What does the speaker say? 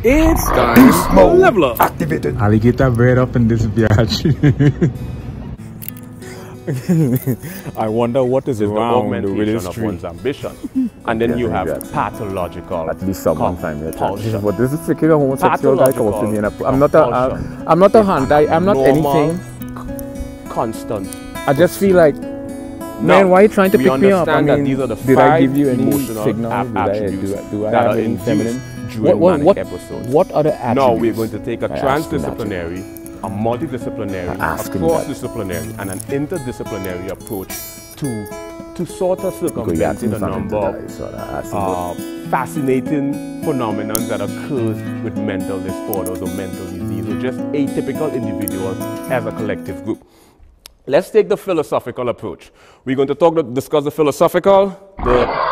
It's time to level up. Activated. Alligator bread up in this biatch. I wonder what is wrong with this of tree. one's ambition. And then you have pathological. At least someone time here. But this is freaking a homosexual guy talking to me. I'm not a hunter. I'm not anything. Constant. I just feel like, man, why are you trying to pick me up? I mean, these are the did I give you any emotional signal? Do I have any feminine? What episodes? What other attributes? Now we're going to take a transdisciplinary, a multidisciplinary, a cross-disciplinary, and an interdisciplinary approach to sort of circumvent a number of fascinating phenomena that occurs with mental disorders or mental disease, or just atypical individuals as a collective group. Let's take the philosophical approach. We're going to discuss the philosophical, the